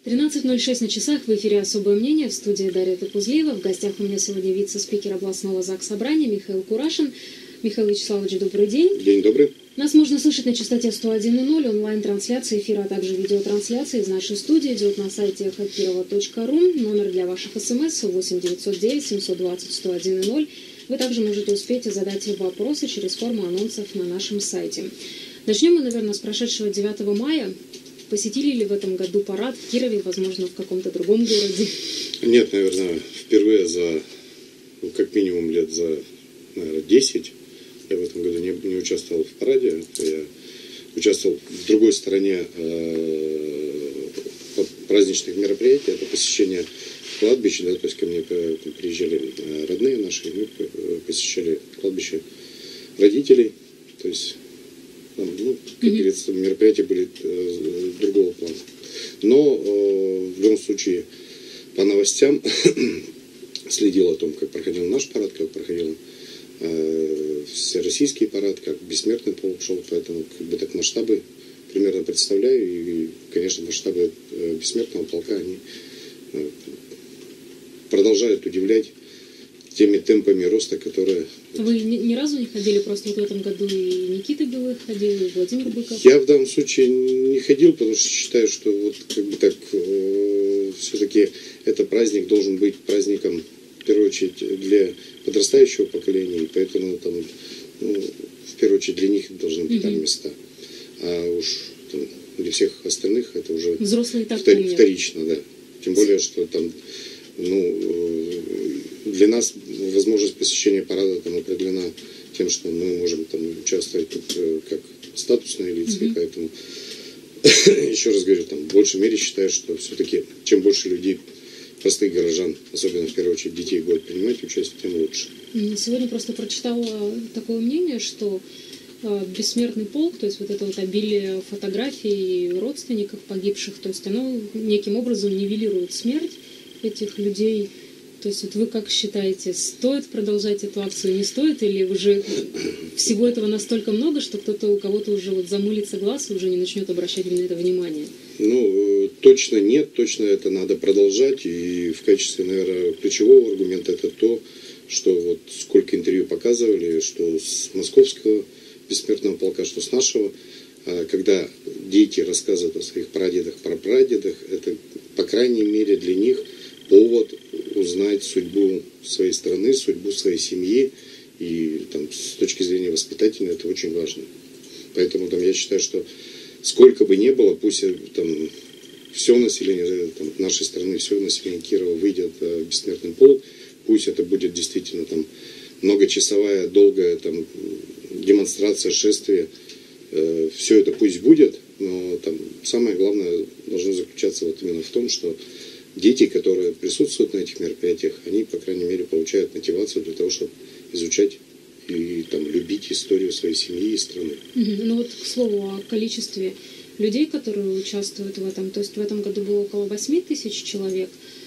13:06 на часах, в эфире «Особое мнение», в студии Дарья Топузлиева. В гостях у меня сегодня вице-спикер областного Заксобрания Михаил Курашин. Михаил Вячеславович, добрый день. День добрый. Нас можно слышать на частоте 101,0, онлайн-трансляция эфира, а также видеотрансляция из нашей студии идет на сайте эхокирова.ру. Номер для ваших смс 8 909 720 101,0. Вы также можете успеть задать вопросы через форму анонсов на нашем сайте. Начнем мы, наверное, с прошедшего 9 мая. Посетили ли в этом году парад в Кирове, возможно, в каком-то другом городе? Нет, наверное, впервые за, как минимум, лет за, наверное, 10 я в этом году не участвовал в параде. Я участвовал в другой стороне праздничных мероприятий. Это посещение кладбища, да, то есть ко мне приезжали родные наши, и мы посещали кладбище родителей. То есть, ну, как говорится, мероприятия были другого плана. Но в любом случае по новостям следил о том, как проходил наш парад, как проходил всероссийский парад, как бессмертный полк шел, поэтому как бы так масштабы примерно представляю, и, конечно, масштабы бессмертного полка, они продолжают удивлять теми темпами роста, которые... Вы ни разу не ходили, просто вот в этом году и Никита Белых ходил, и Владимир Быков? Я в данном случае не ходил, потому что считаю, что вот как бы так все-таки этот праздник должен быть праздником, в первую очередь, для подрастающего поколения, и поэтому там, ну, в первую очередь, для них должны быть там места. А уж там, для всех остальных это уже взрослые так вторично, да. Тем более, что там, ну, для нас возможность посещения парада там определена тем, что мы можем там участвовать тут как статусные лица, и поэтому, еще раз говорю, там, в большей мере считаю, что все-таки чем больше людей, простых горожан, особенно в первую очередь детей, будут принимать участие, тем лучше. Сегодня просто прочитала такое мнение, что бессмертный полк, то есть вот это вот обилие фотографий родственников погибших, то есть оно неким образом нивелирует смерть этих людей. То есть вот вы как считаете, стоит продолжать эту акцию, не стоит, или уже всего этого настолько много, что у кого-то уже вот замылится глаз и уже не начнет обращать на это внимание? Ну, точно нет, точно это надо продолжать, и в качестве, наверное, ключевого аргумента это то, что вот сколько интервью показывали, что с московского бессмертного полка, что с нашего, когда дети рассказывают о своих прадедах, прапрадедах, это, по крайней мере, для них повод узнать судьбу своей страны, судьбу своей семьи, и там, с точки зрения воспитательной это очень важно. Поэтому там, я считаю, что сколько бы ни было, пусть там все население там, нашей страны, все население Кирова выйдет в бессмертный полк, пусть это будет действительно там многочасовая, долгая там демонстрация, шествие, все это пусть будет, но там самое главное должно заключаться вот именно в том, что дети, которые присутствуют на этих мероприятиях, они, по крайней мере, получают мотивацию для того, чтобы изучать и там, любить историю своей семьи и страны. Ну вот, к слову, о количестве людей, которые участвуют в этом. То есть в этом году было около 8 тысяч человек.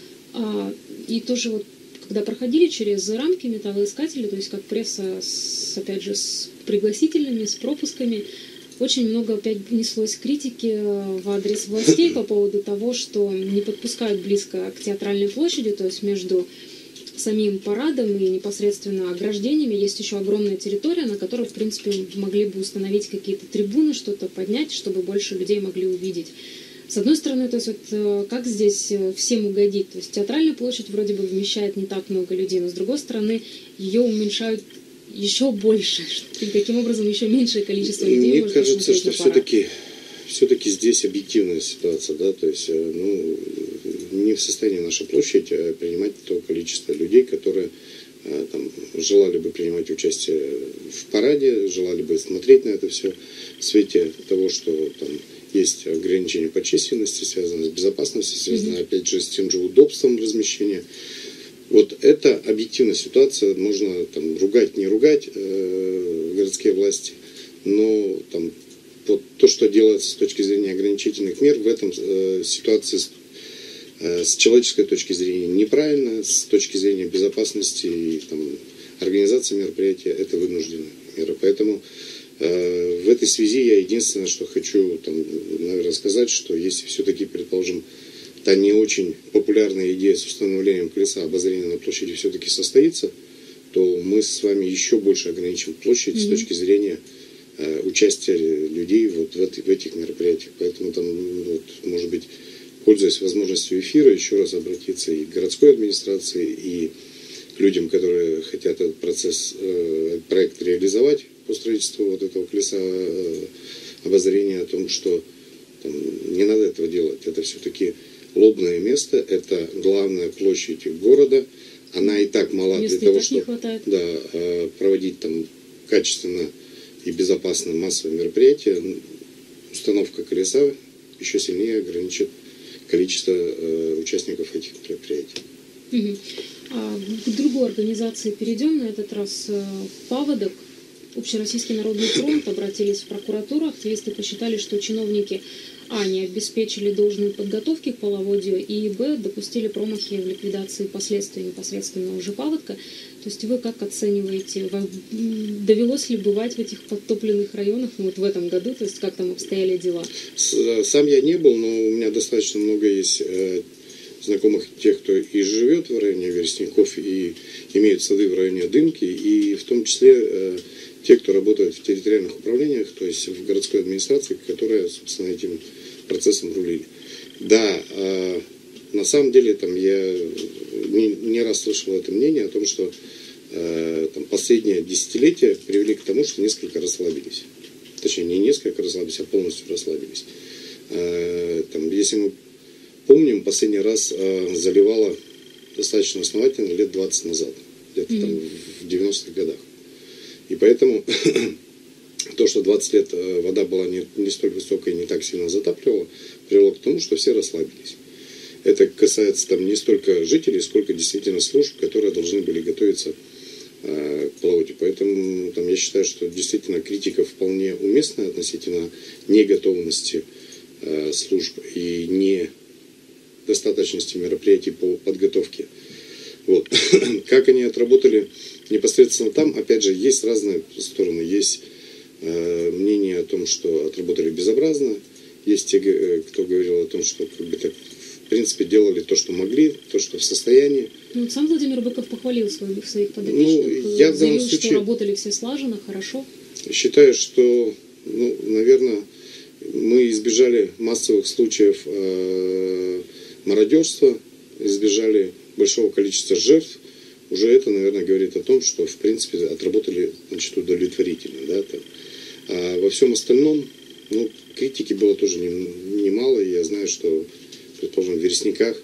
И тоже вот, когда проходили через рамки металлоискателей, то есть как пресса, опять же, с пригласительными, с пропусками, очень много опять неслось критики в адрес властей по поводу того, что не подпускают близко к театральной площади, то есть между самим парадом и непосредственно ограждениями есть еще огромная территория, на которой, в принципе, могли бы установить какие-то трибуны, что-то поднять, чтобы больше людей могли увидеть. С одной стороны, то есть вот как здесь всем угодить? То есть театральная площадь вроде бы вмещает не так много людей, но с другой стороны ее уменьшают еще больше. И таким образом еще меньшее количество людей Мне может кажется, что на парад. все-таки здесь объективная ситуация, да, то есть ну, не в состоянии наша площадь принимать то количество людей, которые там, желали бы принимать участие в параде, желали бы смотреть на это все в свете того, что там есть ограничения по численности, связанные с безопасностью, связанные, опять же, с тем же удобством размещения. Вот это объективная ситуация, можно там ругать, не ругать городские власти, но там вот то, что делается с точки зрения ограничительных мер, в этом ситуации с человеческой точки зрения неправильно, с точки зрения безопасности и там, организации мероприятия это вынужденная мера. Поэтому в этой связи я единственное, что хочу там, наверное, сказать, что если все-таки, предположим, та не очень популярная идея с установлением колеса обозрения на площади все-таки состоится, то мы с вами еще больше ограничим площадь с точки зрения участия людей вот в этих мероприятиях. Поэтому там, вот, может быть, пользуясь возможностью эфира, еще раз обратиться и к городской администрации, и к людям, которые хотят этот проект реализовать по строительству вот этого колеса обозрения, о том, что там, не надо этого делать. Это все-таки лобное место, это главная площадь города. Она и так мала места для того, чтобы проводить там качественно и безопасно массовые мероприятия. Установка колеса еще сильнее ограничит количество участников этих мероприятий. К другой организации перейдем. На этот раз «Паводок». Общероссийский народный фронт обратились в прокуратуру. Активисты посчитали, что чиновники не обеспечили должной подготовки к половодью, и допустили промахи в ликвидации последствий непосредственно уже паводка. То есть вы как оцениваете, довелось ли бывать в этих подтопленных районах вот в этом году, то есть как там обстояли дела? Сам я не был, но у меня достаточно много есть знакомых тех, кто и живет в районе Вересников, и имеют сады в районе Дымки, и в том числе те, кто работает в территориальных управлениях, то есть в городской администрации, которая, собственно, этим процессом рулили. Да, на самом деле там я не раз слышал это мнение о том, что там, последние десятилетия привели к тому, что несколько расслабились. Точнее, не несколько расслабились, а полностью расслабились. Там, если мы помним, последний раз заливало достаточно основательно лет 20 назад, где-то там в 90-х годах. И поэтому то, что 20 лет вода была не столь высокая и не так сильно затапливала, привело к тому, что все расслабились. Это касается там не столько жителей, сколько действительно служб, которые должны были готовиться к половодью. Поэтому там, я считаю, что действительно критика вполне уместная относительно неготовности служб и недостаточности мероприятий по подготовке. Вот. Как они отработали непосредственно там, опять же, есть разные стороны. Есть мнение о том, что отработали безобразно. Есть те, кто говорил о том, что как бы так, в принципе, делали то, что могли, то, что в состоянии. Ну, сам Владимир Быков похвалил своих подопечных. Я в данном заявил, случае что работали все слаженно, хорошо. Считаю, что, наверное, мы избежали массовых случаев мародерства, избежали большого количества жертв. Уже это, наверное, говорит о том, что, в принципе, отработали, значит, удовлетворительно. Да, так. А во всем остальном, критики было тоже немало. Я знаю, что, предположим, в Вересниках,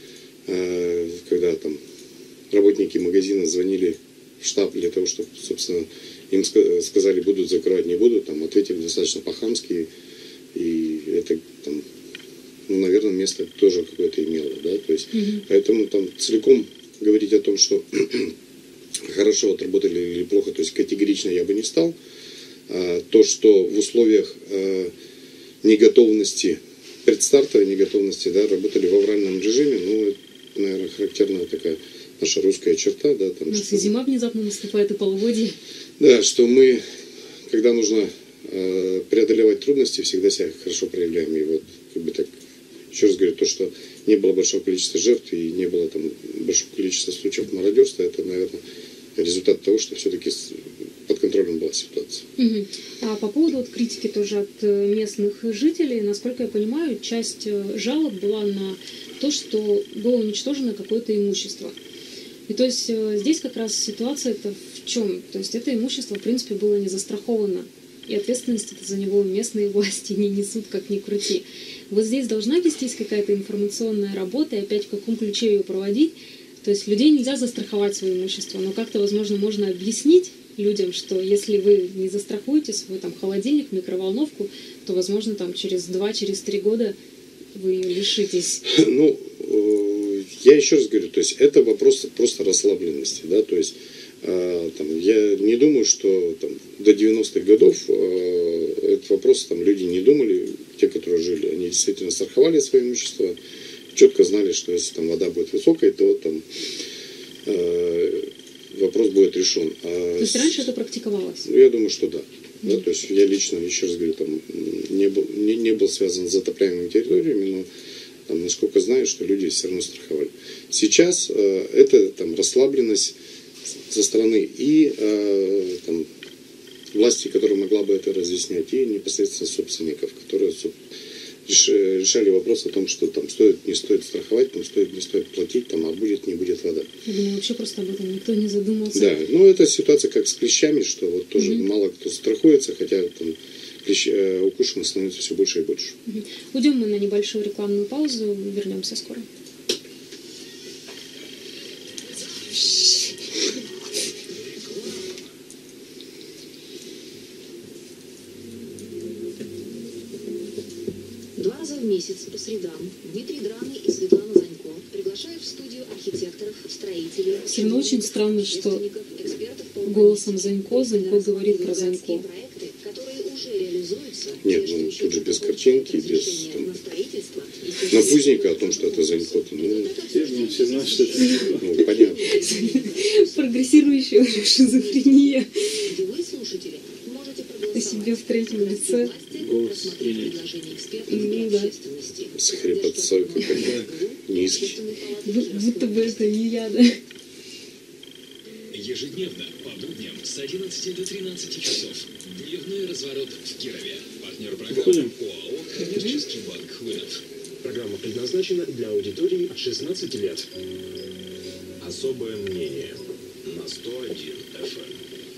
когда там работники магазина звонили в штаб для того, чтобы, собственно, им сказали, будут закрывать, не будут, там ответили достаточно по-хамски, и это там, наверное, место тоже какое-то имело, да, то есть, поэтому там целиком говорить о том, что хорошо отработали или плохо, то есть категорично я бы не стал. То, что в условиях неготовности, предстартовой неготовности, да, работали в авральном режиме, это, наверное, характерная такая наша русская черта. Да, там, у нас и зима внезапно наступает, и половодье. Да, что мы, когда нужно преодолевать трудности, всегда себя хорошо проявляем. И вот, как бы так, еще раз говорю, то, что не было большого количества жертв и не было там большого количества случаев мародерства, это, наверное, результат того, что все-таки под контролем была ситуация. А по поводу критики тоже от местных жителей, насколько я понимаю, часть жалоб была на то, что было уничтожено какое-то имущество. И то есть здесь как раз ситуация-то в чем? То есть это имущество, в принципе, было не застраховано. И ответственность за него местные власти не несут, как ни крути. Вот здесь должна вестись какая-то информационная работа, и опять в каком ключе ее проводить. То есть людей нельзя застраховать свое имущество, но как-то, возможно, можно объяснить людям, что если вы не застрахуете свой там холодильник, микроволновку, то, возможно, там через 2-3 года вы ее лишитесь. Я еще раз говорю, то есть это вопрос просто расслабленности, да, то есть там, я не думаю, что там, до 90-х годов этот вопрос там люди не думали, те, которые жили, они действительно страховали свое имущество, четко знали, что если там вода будет высокой, то там вопрос будет решен. То есть раньше это практиковалось? Я думаю, что да. Да, то есть я лично, еще раз говорю, там, не был связан с затопляемыми территориями, но там, насколько знаю, что люди все равно страховали. Сейчас это там расслабленность со стороны и там, власти, которая могла бы это разъяснять, и непосредственно собственников, которые решали вопрос о том, что там стоит, не стоит страховать, там стоит, не стоит платить, там, а будет, не будет вода. Я думаю, вообще просто об этом никто не задумался. Да, ну это ситуация как с клещами, что вот тоже мало кто страхуется, хотя там укушенных становится все больше и больше. Уйдем мы на небольшую рекламную паузу, вернемся скоро. Два раза в месяц по средам Дмитрий Драный и Светлана Занько приглашают в студию архитекторов, строителей, Все равно очень странно, что экспертов по голосом Занько говорит про Занько. проекты, которые уже реализуются. Нет, ну тут же без картинки, без там, напузника о том, что это Занько. Ну, Все знают, что это ну, понятно. Прогрессирующая шизофрения Где вы, слушатели, можете о проголосовать. себе в третьем лице. голос Рассмотреть предложения экспертов Ну и да. общественности. С хрипотцой какой-то низкий. Будто бы это не я, да? Ежедневно по будням с 11 до 13 часов. Дневной разворот в Кирове. Партнер Выходим? программы ОАО «Коммерческий банк Хлынов». Программа предназначена для аудитории от 16 лет. Особое мнение на 101 FM.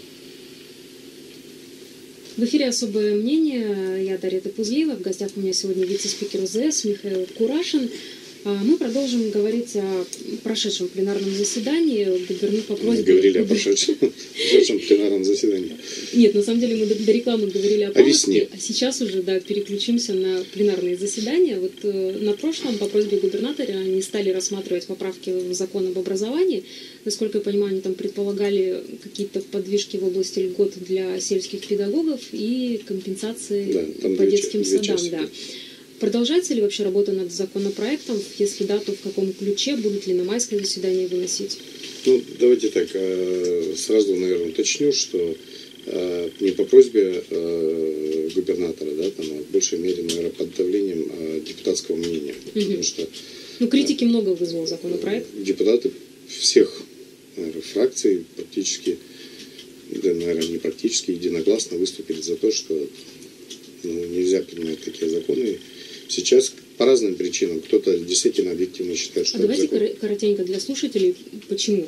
В эфире «Особое мнение». Я Дарья Топузлиева. В гостях у меня сегодня вице-спикер УЗС Михаил Курашин. Мы продолжим говорить о прошедшем пленарном заседании. По Мы просьбе... говорили о прошедшем пленарном заседании. Нет, на самом деле мы до рекламы говорили о весне. паводке, а сейчас уже, да, переключимся на пленарные заседания. Вот на прошлом по просьбе губернатора они стали рассматривать поправки в закон об образовании. Насколько я понимаю, они там предполагали какие-то подвижки в области льгот для сельских педагогов и компенсации Да, там по две детским части. садам. Да. Продолжается ли вообще работа над законопроектом? Если да, то в каком ключе? Будут ли на майское заседание выносить? Ну, давайте так, сразу, наверное, уточню, что не по просьбе губернатора, да, там, а в большей мере, наверное, под давлением депутатского мнения. Потому что Ну, критики много вызвал законопроект. депутаты всех, наверное, фракций практически, да, наверное, не практически, единогласно выступили за то, что нельзя принимать такие законы. Сейчас по разным причинам. Кто-то действительно объективно считает, что А давайте закон... коротенько для слушателей. Почему?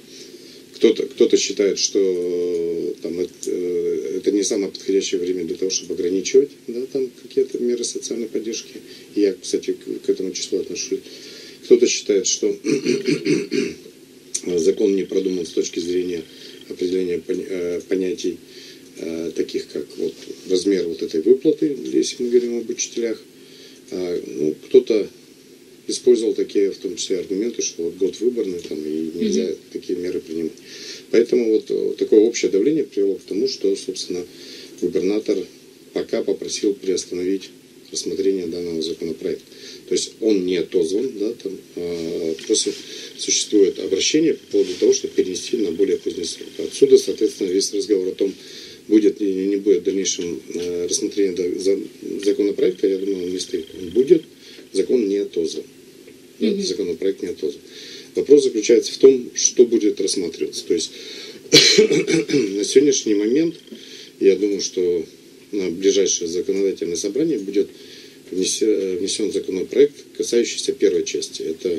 Кто-то считает, что там, это не самое подходящее время для того, чтобы ограничивать, да, там какие-то меры социальной поддержки. И я, кстати, к этому числу отношусь. Кто-то считает, что закон не продуман с точки зрения определения понятий, таких как вот размер вот этой выплаты, если мы говорим об учителях. Ну, кто-то использовал такие, в том числе, аргументы, что вот год выборный, там, и нельзя такие меры принимать. Поэтому вот такое общее давление привело к тому, что, собственно, губернатор пока попросил приостановить рассмотрение данного законопроекта. То есть он не отозван, да, там, просто существует обращение по поводу того, чтобы перенести на более поздний срок. Отсюда, соответственно, весь разговор о том, будет или не будет в дальнейшем рассмотрения законопроекта, я думаю, он не стоит. Он будет, закон не отозван. Законопроект не отозван. Вопрос заключается в том, что будет рассматриваться. То есть на сегодняшний момент, я думаю, что на ближайшее законодательное собрание будет внесен законопроект, касающийся первой части. Это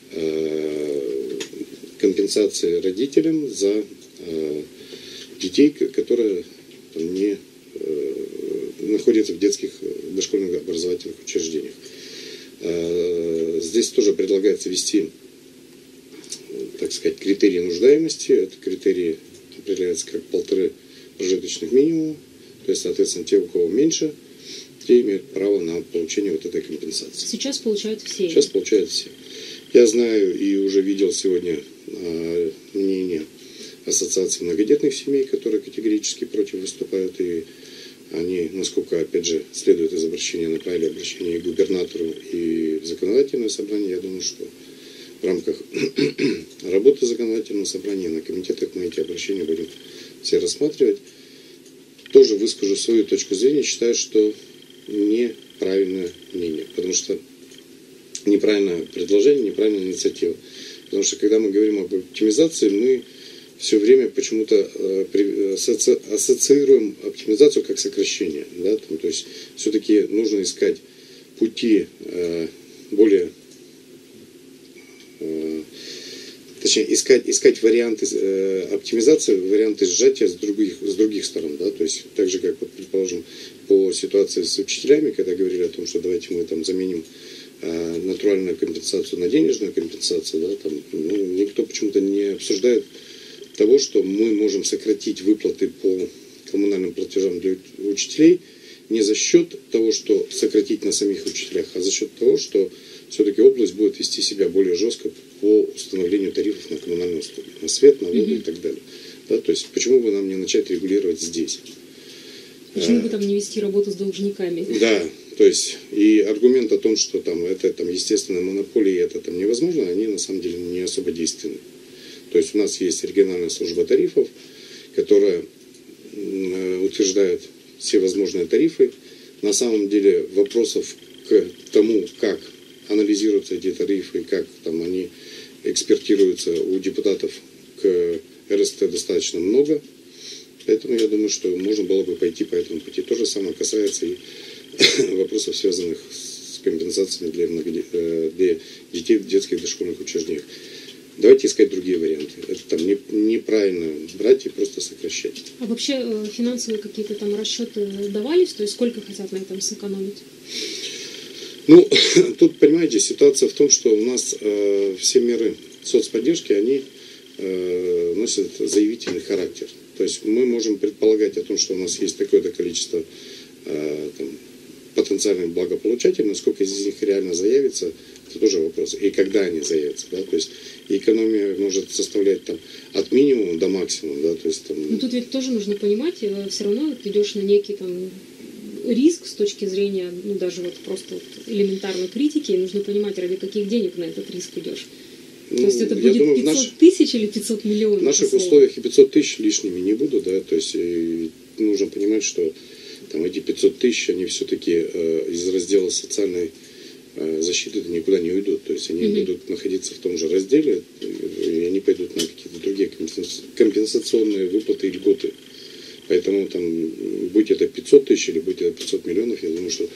компенсации родителям за детей, которые там, не находятся в детских дошкольных образовательных учреждениях. Здесь тоже предлагается ввести, так сказать, критерии нуждаемости. Это критерии определяются как 1,5 прожиточных минимума. То есть, соответственно, те, у кого меньше, те имеют право на получение вот этой компенсации. Сейчас получают все. Сейчас получают все. Я знаю и уже видел сегодня мнение Ассоциации многодетных семей, которые категорически против выступают, и они, насколько, опять же, следует из обращения, направили обращение и губернатору, и в законодательное собрание. Я думаю, что в рамках работы законодательного собрания на комитетах мы эти обращения будем все рассматривать. Тоже выскажу свою точку зрения, считаю, что неправильное мнение, потому что неправильное предложение, неправильная инициатива. Потому что когда мы говорим об оптимизации, мы все время почему-то ассоциируем оптимизацию как сокращение. Да? То есть все-таки нужно искать пути более... Точнее, искать варианты оптимизации, варианты сжатия с других сторон. Да? То есть так же, как, вот, предположим, по ситуации с учителями, когда говорили о том, что давайте мы там заменим натуральную компенсацию на денежную компенсацию, да, там, никто почему-то не обсуждает того, что мы можем сократить выплаты по коммунальным платежам для учителей не за счет того, что сократить на самих учителях, а за счет того, что все-таки область будет вести себя более жестко по установлению тарифов на коммунальные услуги, на свет, на воду и так далее. Да, то есть почему бы нам не начать регулировать здесь? Почему бы там не вести работу с должниками? Да, то есть и аргумент о том, что там это там естественная монополия, и это там невозможно, они на самом деле не особо действенны. То есть у нас есть региональная служба тарифов, которая утверждает все возможные тарифы. На самом деле вопросов к тому, как анализируются эти тарифы, как там они экспертируются у депутатов к РСТ достаточно много. Поэтому я думаю, что можно было бы пойти по этому пути. То же самое касается и вопросов, связанных с компенсациями для детей в детских дошкольных учреждениях. Давайте искать другие варианты. Это там неправильно брать и просто сокращать. А вообще финансовые какие-то там расчеты давались? То есть сколько хотят на этом сэкономить? Ну, тут, понимаете, ситуация в том, что у нас все меры соцподдержки, они носят заявительный характер. То есть мы можем предполагать о том, что у нас есть такое-то количество потенциальных благополучателей, насколько из них реально заявится, это тоже вопрос. И когда они заявятся, да, то есть экономия может составлять там от минимума до максимума, да, то есть там... Но тут ведь тоже нужно понимать, все равно ты идешь на некий там риск с точки зрения, ну даже вот просто вот элементарной критики, и нужно понимать, ради каких денег на этот риск идешь. То есть это будет 500 тысяч или 500 миллионов? В наших условиях и 500 тысяч лишними не будут, да, то есть нужно понимать, что там эти 500 тысяч, они все-таки из раздела социальной защиты никуда не уйдут, то есть они будут находиться в том же разделе, и они пойдут на какие-то другие компенсационные выплаты и льготы. Поэтому там, будь это 500 тысяч или будь это 500 миллионов, я думаю, что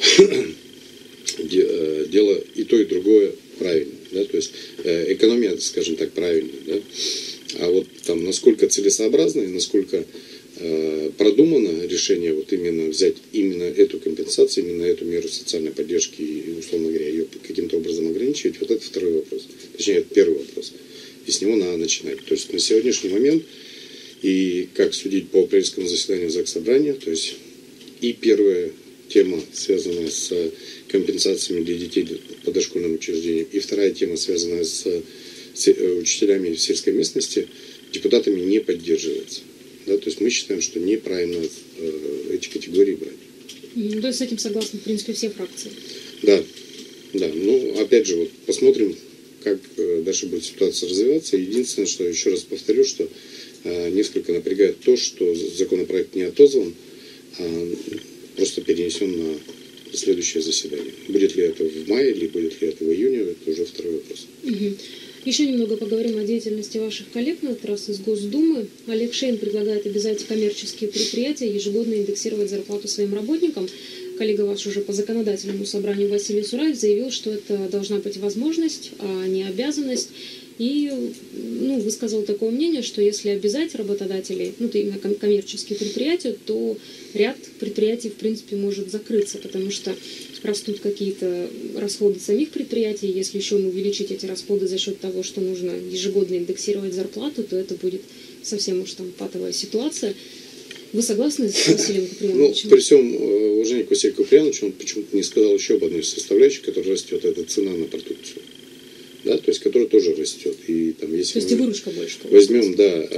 дело и то, и другое правильно. Да? То есть экономия, скажем так, правильная. Да? А вот там насколько целесообразно и насколько продумано решение вот именно взять именно эту компенсацию, именно эту меру социальной поддержки и, условно говоря, ее каким-то образом ограничивать, вот это второй вопрос. Точнее, это первый вопрос. И с него надо начинать. То есть на сегодняшний момент, и как судить по апрельскому заседанию Заксобрания, то есть и первая тема, связанная с компенсациями для детей по дошкольным учреждениям, и вторая тема, связанная с учителями в сельской местности, депутатами не поддерживается. Да, то есть мы считаем, что неправильно эти категории брать. Ну, то есть с этим согласны, в принципе, все фракции. Да, да. Ну, опять же, вот посмотрим, как дальше будет ситуация развиваться. Единственное, что еще раз повторю, что несколько напрягает то, что законопроект не отозван, а просто перенесен на следующее заседание. Будет ли это в мае или будет ли это в июне, это уже второй вопрос. Еще немного поговорим о деятельности ваших коллег, на этот раз из Госдумы. Олег Шейн предлагает обязать коммерческие предприятия ежегодно индексировать зарплату своим работникам. Коллега ваш уже по законодательному собранию Василий Сураев заявил, что это должна быть возможность, а не обязанность. И высказал такое мнение, что если обязать работодателей, именно коммерческие предприятия, то ряд предприятий, в принципе, может закрыться, потому что растут какие-то расходы самих предприятий. Если еще увеличить эти расходы за счет того, что нужно ежегодно индексировать зарплату, то это будет совсем уж там патовая ситуация. Вы согласны с Василием Куприяновичем? При всем уважении к Василию Куприяновичу, он почему-то не сказал еще об одной составляющей, которая растет, это цена на продукцию. Да, то есть, которая тоже растет. И, там, если то есть и выручка больше. Возьмем,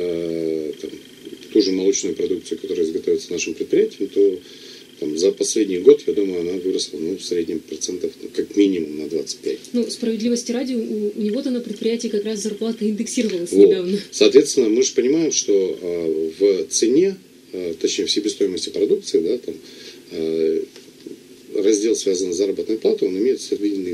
ту же молочную продукцию, которая изготовится нашим предприятием, то там, за последний год, я думаю, она выросла в среднем процентов как минимум на 25. Справедливости ради, у него-то на предприятии как раз зарплата индексировалась недавно. Соответственно, мы же понимаем, что в цене, точнее в себестоимости продукции, да, там, раздел, связанный с заработной платой, он имеет стабильный вес.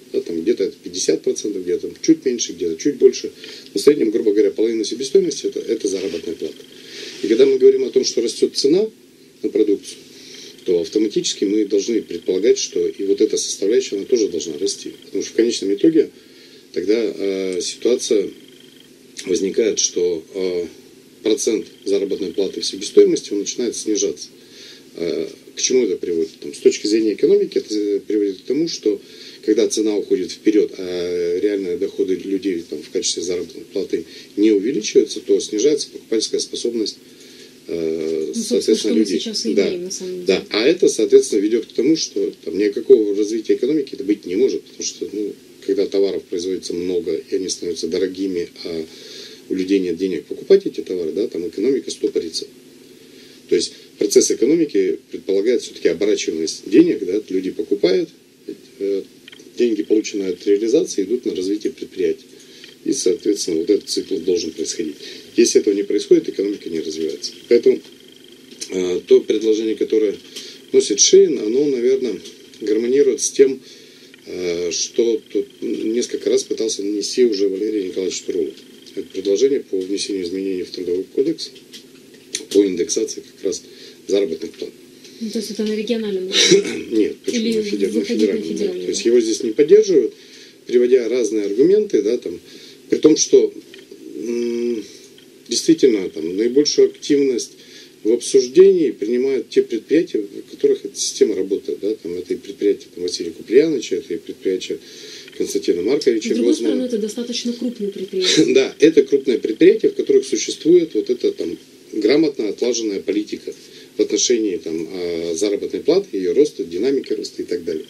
Да, там где-то это 50%, где-то чуть меньше, где-то чуть больше. Но в среднем, грубо говоря, половина себестоимости это заработная плата. И когда мы говорим о том, что растет цена на продукцию, то автоматически мы должны предполагать, что и вот эта составляющая, она тоже должна расти. Потому что в конечном итоге тогда ситуация возникает, что процент заработной платы в себестоимости он начинает снижаться. К чему это приводит? С точки зрения экономики это приводит к тому, что когда цена уходит вперед, а реальные доходы людей в качестве заработной платы не увеличиваются, то снижается покупательская способность соответственно, людей. Мы сейчас и имеем, на самом деле. Да, а это, соответственно, ведет к тому, что никакого развития экономики это быть не может, потому что когда товаров производится много, и они становятся дорогими, а у людей нет денег покупать эти товары, да, там экономика стопорится. То есть процесс экономики предполагает все-таки оборачиваемость денег, да, люди покупают, деньги, полученные от реализации, идут на развитие предприятий. И, соответственно, вот этот цикл должен происходить. Если этого не происходит, экономика не развивается. Поэтому то предложение, которое носит Шейн, оно, наверное, гармонирует с тем, что тут несколько раз пытался нанести уже Валерий Николаевич Турлов. Это предложение по внесению изменений в Трудовой кодекс по индексации как раз заработных плат. То есть это на региональном уровне? Нет, почему Или на федеральном уровне? Да. То есть его здесь не поддерживают, приводя разные аргументы, да, при том, что действительно наибольшую активность в обсуждении принимают те предприятия, в которых эта система работает. Да, это и предприятие Василия Куприяновича, это и предприятие Константина Марковича. С другой стороны, это достаточно крупные предприятия. Да, это крупные предприятия, в которых существует вот эта грамотно отлаженная политика в отношении заработной платы, ее роста, динамики роста и так далее.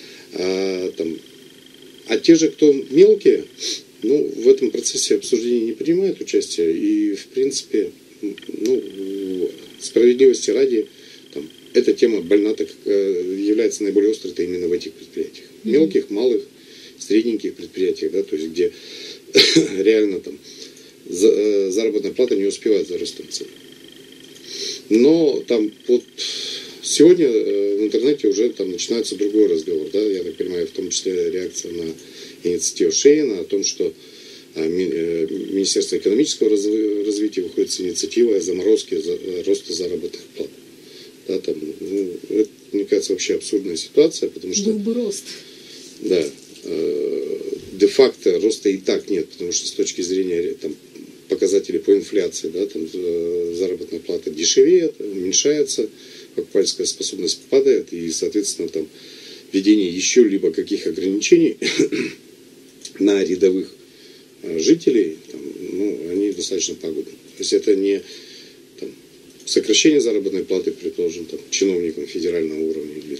А те же, кто мелкие, в этом процессе обсуждения не принимают участие. И, в принципе, справедливости ради, эта тема больна, так является наиболее острой именно в этих предприятиях. Мелких, малых, средненьких предприятиях, да, то есть где реально заработная плата не успевает за ростом цен. Но сегодня в интернете уже начинается другой разговор, да, я так понимаю, в том числе реакция на инициативу Шейна о том, что Министерство экономического развития выходит с инициативой о заморозке роста заработных плат. Да, это, мне кажется, вообще абсурдная ситуация, потому что... Был бы рост. Да. Де-факто роста и так нет, потому что с точки зрения показателей по инфляции, да, заработная плата дешевеет, уменьшается, покупательская способность падает, и, соответственно, введение еще либо каких ограничений на рядовых жителей, они достаточно пагубны. То есть это не сокращение заработной платы, предположим, чиновникам федерального уровня или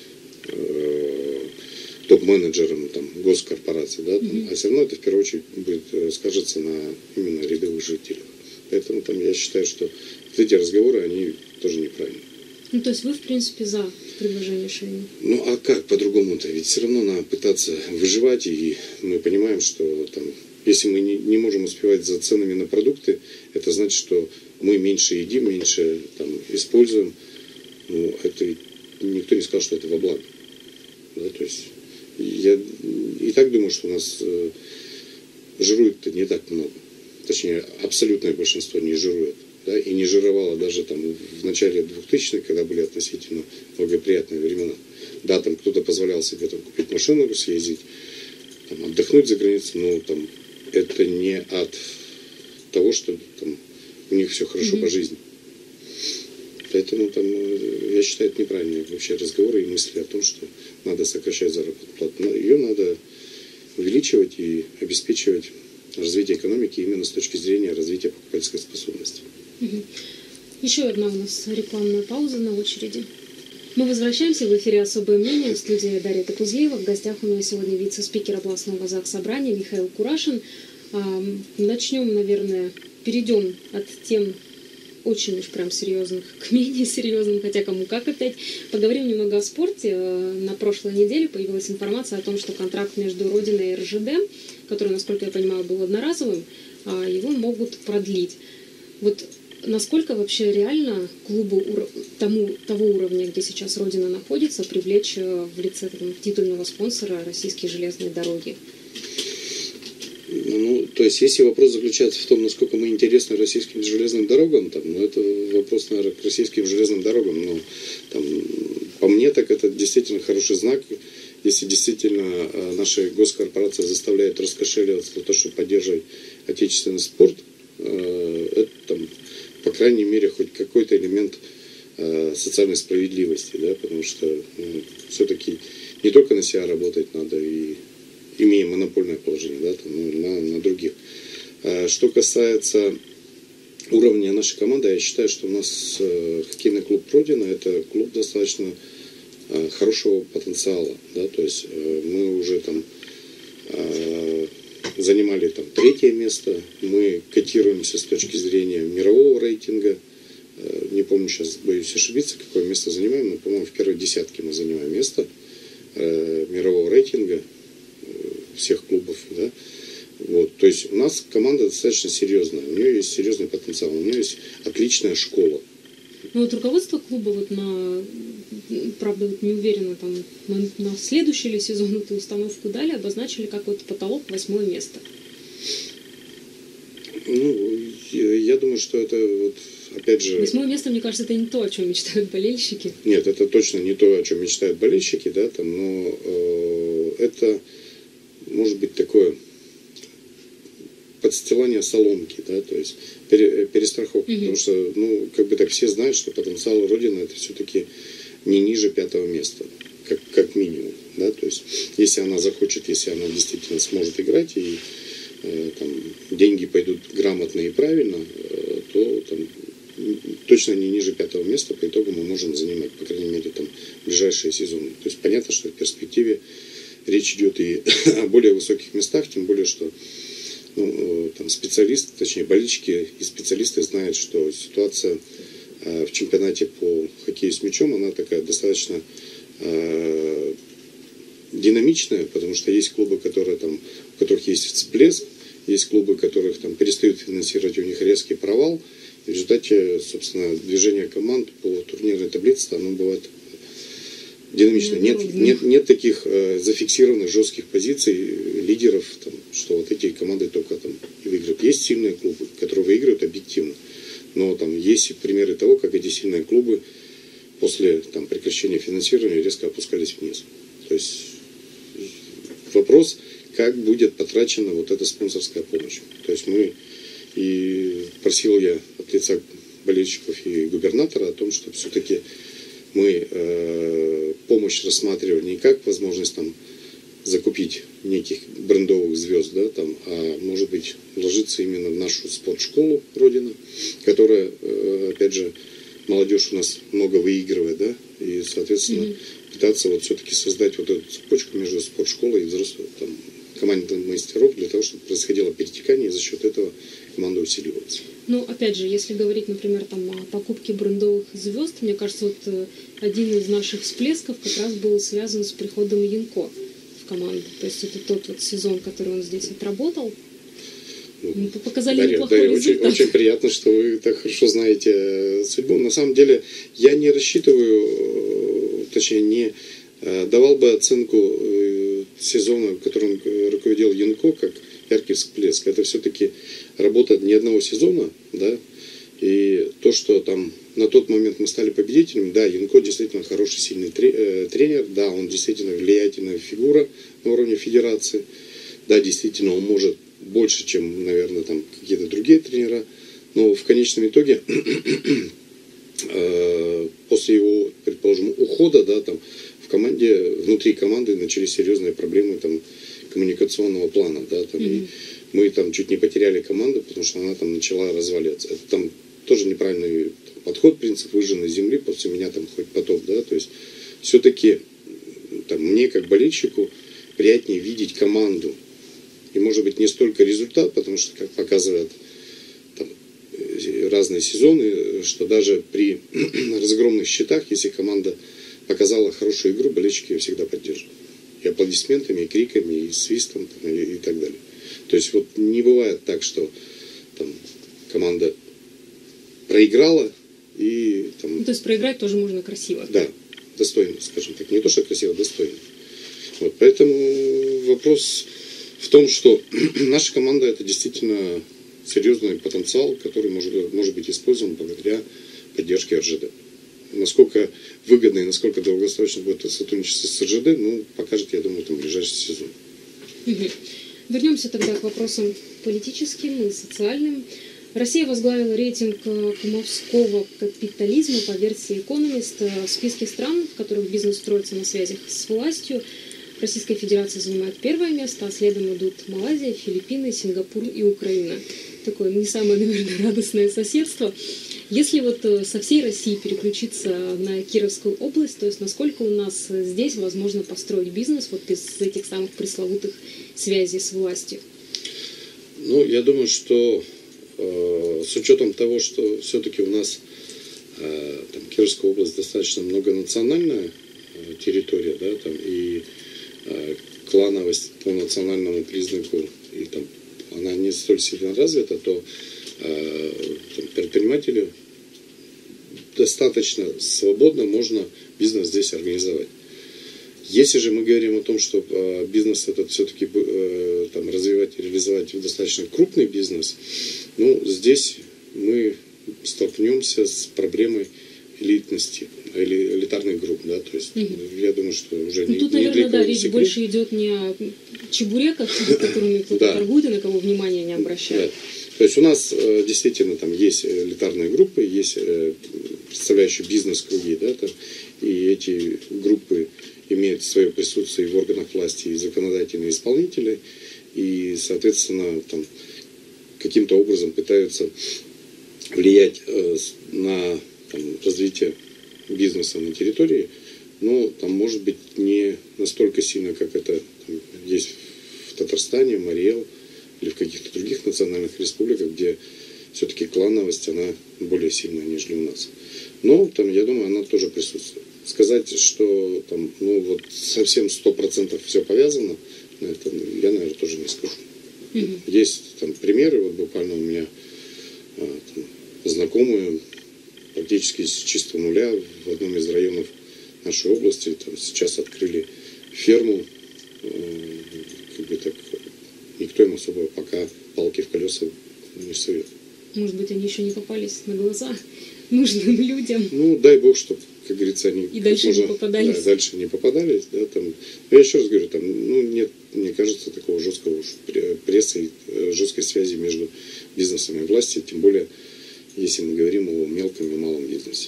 топ-менеджерам госкорпораций, да, а все равно это в первую очередь будет скажется на именно рядовых жителях. Поэтому я считаю, что эти разговоры, они тоже неправильные. То есть вы, в принципе, за предложение Шейна? А как по-другому-то? Ведь все равно надо пытаться выживать, и мы понимаем, что если мы не можем успевать за ценами на продукты, это значит, что мы меньше едим, меньше используем. Это никто не сказал, что это во благо. Да, то есть я и так думаю, что у нас жирует-то не так много. Точнее, абсолютное большинство не жирует. Да, и не жировало даже в начале 2000-х, когда были относительно благоприятные времена. Да, кто-то позволял себе купить машину, съездить, отдохнуть за границей, но это не от того, что у них все хорошо по жизни. Поэтому я считаю, это неправильные вообще разговоры и мысли о том, что надо сокращать заработную плату. Ее надо увеличивать и обеспечивать развитие экономики именно с точки зрения развития покупательской способности. Еще одна у нас рекламная пауза на очереди. Мы возвращаемся в эфире «Особое мнение» в студии Дарья Такузеева. В гостях у нас сегодня вице-спикер областного заксобрания Михаил Курашин. Начнем, наверное, перейдем от тем очень уж прям серьезных к менее серьезным, хотя кому как опять. Поговорим немного о спорте. На прошлой неделе появилась информация о том, что контракт между Родиной и РЖД, который, насколько я понимаю, был одноразовым, его могут продлить. насколько вообще реально клубу того уровня, где сейчас Родина находится, привлечь в лице титульного спонсора российские железные дороги? Ну, то есть, если вопрос заключается в том, насколько мы интересны российским железным дорогам, там, ну, это вопрос, наверное, к российским железным дорогам, но там, по мне, так это действительно хороший знак, если действительно наша госкорпорация заставляет раскошеливаться для того, чтобы поддерживать отечественный спорт, это, там, по крайней мере, хоть какой-то элемент социальной справедливости, да, потому что все-таки не только на себя работать надо, и имея монопольное положение, да, там, на других. Что касается уровня нашей команды, я считаю, что у нас хоккейный клуб «Родина» — это клуб достаточно хорошего потенциала, да, то есть мы уже там занимали там 3-е место, мы котируемся с точки зрения мирового рейтинга, не помню сейчас, боюсь ошибиться, какое место занимаем, но, по-моему, в первой десятке мы занимаем место мирового рейтинга всех клубов, да. Вот, то есть у нас команда достаточно серьезная, у нее есть серьезный потенциал, у нее есть отличная школа. Ну вот руководство клуба правда, не уверена, там, на следующий ли сезон эту установку дали, обозначили как вот потолок 8-е место. Ну, я думаю, что это вот, опять же... 8-е место, мне кажется, это не то, о чем мечтают болельщики. Нет, это точно не то, о чем мечтают болельщики, да, там, но это может быть такое подстилание соломки, да, то есть перестраховка, потому что, ну, как бы так все знают, что потенциал Родины это все-таки не ниже 5-го места, как минимум, да, то есть если она захочет, если она действительно сможет играть и там, деньги пойдут грамотно и правильно, то там, точно не ниже 5-го места по итогу мы можем занимать, по крайней мере, там, ближайшие сезоны. То есть понятно, что в перспективе речь идет и о более высоких местах, тем более, что там специалисты, точнее болельщики и специалисты знают, что ситуация в чемпионате по хоккею с мячом, она такая достаточно динамичная, потому что есть клубы, которые, там, у которых есть всплеск, есть клубы, которых там перестают финансировать, у них резкий провал. И в результате, собственно, движение команд по турнирной таблице, оно бывает динамично. Нет таких зафиксированных жестких позиций лидеров, там, что вот эти команды только там и выиграют. Есть сильные клубы, которые выигрывают объективно. Но там есть примеры того, как эти сильные клубы после там, прекращения финансирования резко опускались вниз. То есть вопрос, как будет потрачена вот эта спонсорская помощь. То есть и просил я от лица болельщиков и губернатора о том, что все-таки мы помощь рассматривали не как возможность там закупить неких брендовых звезд, да, там, а может быть вложиться именно в нашу спортшколу Родина, которая, опять же, молодежь у нас много выигрывает, да, и, соответственно, пытаться вот все-таки создать вот эту цепочку между спортшколой и взрослой там, командой мастеров для того, чтобы происходило перетекание, и за счет этого команда усиливалась. Ну, опять же, если говорить, например, там, о покупке брендовых звезд, мне кажется, вот один из наших всплесков как раз был связан с приходом Янко в команду. То есть это тот вот сезон, который он здесь отработал. Мы показали неплохой результат. Очень приятно, что вы так хорошо знаете судьбу. На самом деле, я не рассчитываю, точнее, не давал бы оценку сезона, которым руководил Янко, как яркий всплеск. Это все-таки работа не одного сезона, да, и то, что там на тот момент мы стали победителями, да, Янко действительно хороший, сильный тренер, да, он действительно влиятельная фигура на уровне федерации, да, действительно он может больше, чем, наверное, там какие-то другие тренера, но в конечном итоге после его, предположим, ухода, да, там в команде, внутри команды начались серьезные проблемы там коммуникационного плана, да, там, и мы там чуть не потеряли команду, потому что она там начала разваливаться. Это там тоже неправильный подход, принцип выжженной земли, после меня там хоть потоп, да, то есть все-таки там, мне как болельщику приятнее видеть команду, и может быть не столько результат, потому что, как показывают там, разные сезоны, что даже при разгромных счетах, если команда показала хорошую игру, болельщики ее всегда поддерживают. И аплодисментами, и криками, и свистом, там, и так далее. То есть вот не бывает так, что там, команда проиграла и там... Ну, то есть проиграть тоже можно красиво. Да, достойно, скажем так. Не то, что красиво, достойно. Вот, поэтому вопрос в том, что наша команда это действительно серьезный потенциал, который может быть использован благодаря поддержке РЖД. Насколько выгодно и насколько долгосрочно будет сотрудничество с РЖД, ну, покажет, я думаю, там, ближайший сезон. Вернемся тогда к вопросам политическим и социальным. Россия возглавила рейтинг кумовского капитализма по версии Economist в списке стран, в которых бизнес строится на связях с властью. Российская Федерация занимает первое место, а следом идут Малайзия, Филиппины, Сингапур и Украина. Такое не самое, наверное, радостное соседство. Если вот со всей России переключиться на Кировскую область, то есть насколько у нас здесь возможно построить бизнес вот из этих самых пресловутых связей с властью? Ну, я думаю, что с учетом того, что все-таки у нас там, Кировская область достаточно многонациональная территория, да, там, и клановость по национальному признаку, и там она не столь сильно развита, то там, предпринимателю достаточно свободно можно бизнес здесь организовать. Если же мы говорим о том, что бизнес этот все-таки там, развивать и реализовать достаточно крупный бизнес, ну, здесь мы столкнемся с проблемой элитности, элитарных групп, да, то есть я думаю, что уже ну, тут, наверное, да, речь больше идет не о чебуреках, которыми кто-то торгует и на кого внимания не обращает. Да. То есть у нас действительно там есть элитарные группы, есть представляющие бизнес-круги, да, там, и эти группы имеют свое присутствие в органах власти, и законодательные, и исполнительные, и, соответственно, там, каким-то образом пытаются влиять на там, развитие бизнеса на территории, но там может быть не настолько сильно, как это там, есть в Татарстане, Мариэл или в каких-то других национальных республиках, где все-таки клановость, она более сильная, нежели у нас. Но там, я думаю, она тоже присутствует. Сказать, что там, ну вот совсем 100% все повязано, это я, наверное, тоже не скажу. Есть там примеры, вот буквально у меня там, знакомые практически с чистого нуля в одном из районов нашей области там сейчас открыли ферму, как бы так, никто им особо пока палки в колеса не сует. Может быть, они еще не попались на глаза нужным людям. Ну, дай бог, чтобы, как говорится, они и дальше не попадались. Да, дальше не попадались. Да, там. Я еще раз говорю, там, ну, нет, мне кажется, такого жесткого пресса и жесткой связи между бизнесом и властью, тем более, если мы говорим о мелком и малом бизнесе.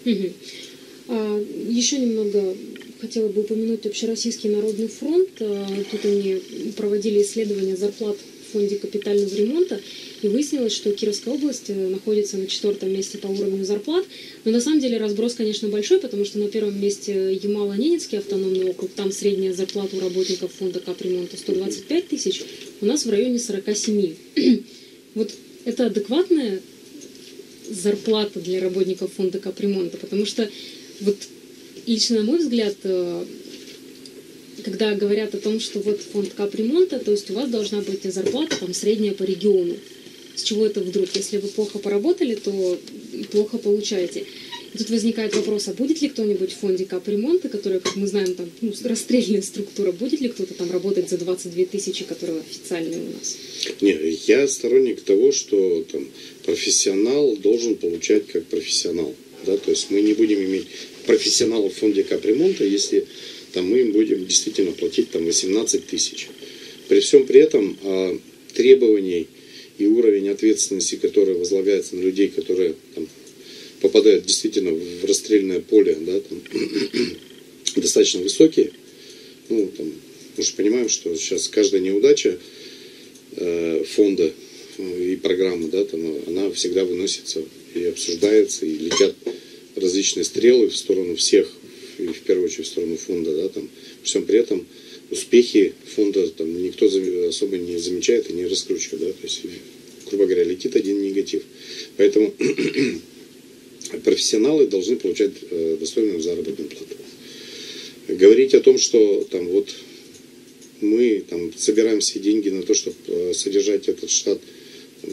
Еще немного хотела бы упомянуть Общероссийский народный фронт. Тут они проводили исследование зарплат в фонде капитального ремонта, и выяснилось, что Кировская область находится на 4-м месте по уровню зарплат. Но на самом деле разброс, конечно, большой, потому что на 1-м месте Ямало-Ненецкий автономный округ, там средняя зарплата у работников фонда капремонта 125 тысяч, у нас в районе 47. Вот это адекватная зарплата для работников фонда капремонта, потому что вот лично на мой взгляд, когда говорят о том, что вот фонд капремонта, то есть у вас должна быть зарплата там средняя по региону. С чего это вдруг? Если вы плохо поработали, то плохо получаете. И тут возникает вопрос, а будет ли кто-нибудь в фонде капремонта, который, как мы знаем, там ну, расстрельная структура, будет ли кто-то там работать за 22 тысячи, которые официальные у нас? Нет, я сторонник того, что там, профессионал должен получать как профессионал. Да? То есть мы не будем иметь профессионалов в фонде капремонта, если там, мы им будем действительно платить там, 18 тысяч. При всем при этом требований и уровень ответственности, который возлагается на людей, которые там, попадают действительно в расстрельное поле, да, там, достаточно высокие. Ну, там, мы же понимаем, что сейчас каждая неудача фонда и программы, да, там, она всегда выносится и обсуждается, и летят различные стрелы в сторону всех, и в первую очередь в сторону фонда. Да, там. При всем при этом успехи фонда там, никто особо не замечает и не раскручивает. Да, то есть, грубо говоря, летит один негатив. Поэтому профессионалы должны получать достойную заработную плату. Говорить о том, что там, вот, мы там, собираем все деньги на то, чтобы содержать этот штат там,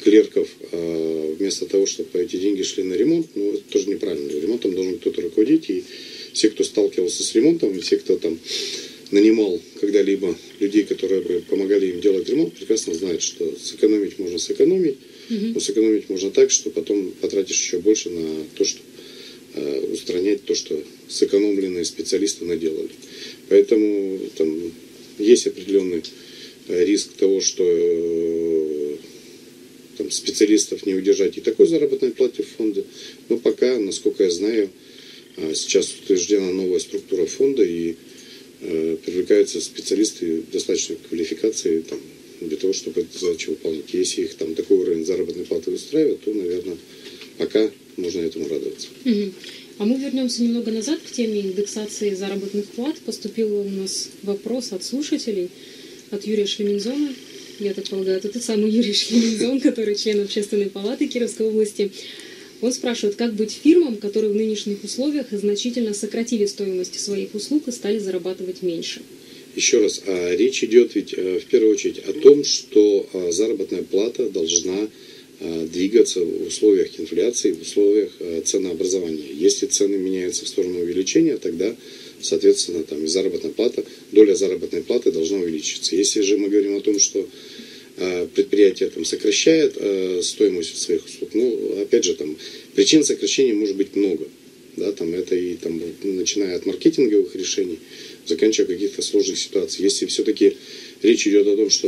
клерков, вместо того, чтобы эти деньги шли на ремонт, ну, это тоже неправильно. Ремонтом должен кто-то руководить, и все, кто сталкивался с ремонтом, и все, кто там нанимал когда-либо людей, которые бы помогали им делать ремонт, прекрасно знают, что сэкономить можно сэкономить, но сэкономить можно так, что потом потратишь еще больше на то, чтобы устранять то, что сэкономленные специалисты наделали. Поэтому там есть определенный риск того, что там, специалистов не удержать и такой заработной плате в фонде. Но пока, насколько я знаю, сейчас утверждена новая структура фонда, и привлекаются специалисты достаточной квалификации там, для того, чтобы эту задачу выполнить. Если их там такой уровень заработной платы устраивает, то, наверное, пока можно этому радоваться. А мы вернемся немного назад к теме индексации заработных плат. Поступил у нас вопрос от слушателей, от Юрия Шлемензона. Я так полагаю, это тот самый Юрий Шлемензон, который член Общественной палаты Кировской области. Он спрашивает, как быть фирмам, которые в нынешних условиях значительно сократили стоимость своих услуг и стали зарабатывать меньше. Еще раз, речь идет ведь в первую очередь о том, что заработная плата должна двигаться в условиях инфляции, в условиях ценообразования. Если цены меняются в сторону увеличения, тогда, соответственно, там и заработная плата, доля заработной платы должна увеличиться. Если же мы говорим о том, что предприятие там сокращает стоимость своих услуг, ну, опять же, там причин сокращения может быть много. Да, там это и там, начиная от маркетинговых решений, заканчивая каких-то сложных ситуаций. Если все-таки речь идет о том, что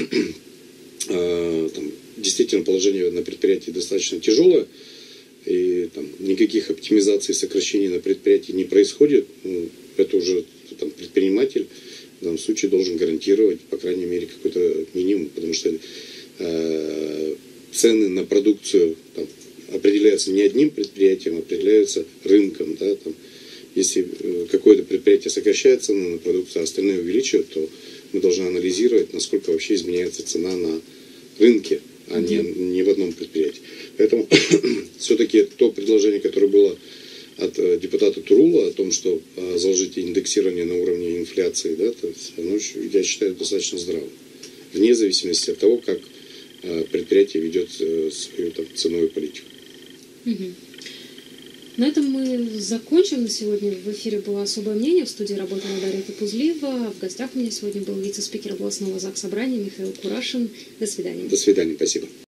там, действительно положение на предприятии достаточно тяжелое, и там, никаких оптимизаций, сокращений на предприятии не происходит, ну, это уже там, предприниматель в данном случае должен гарантировать, по крайней мере, какой-то минимум, потому что цены на продукцию там, определяются не одним предприятием, а определяются рынком. Да, там, если какое-то предприятие сокращает цену на продукцию, а остальные увеличивают, то мы должны анализировать, насколько вообще изменяется цена на рынке, а не в одном предприятии. Поэтому все-таки то предложение, которое было от депутата Турула о том, что заложить индексирование на уровне инфляции, да, то есть оно, я считаю, достаточно здраво. Вне зависимости от того, как предприятие ведет свою там, ценовую политику. На этом мы закончим. На сегодня в эфире было «Особое мнение». В студии работала Дарья Топузлиева. В гостях у меня сегодня был вице-спикер областного заксобрания Михаил Курашин. До свидания. До свидания. Спасибо.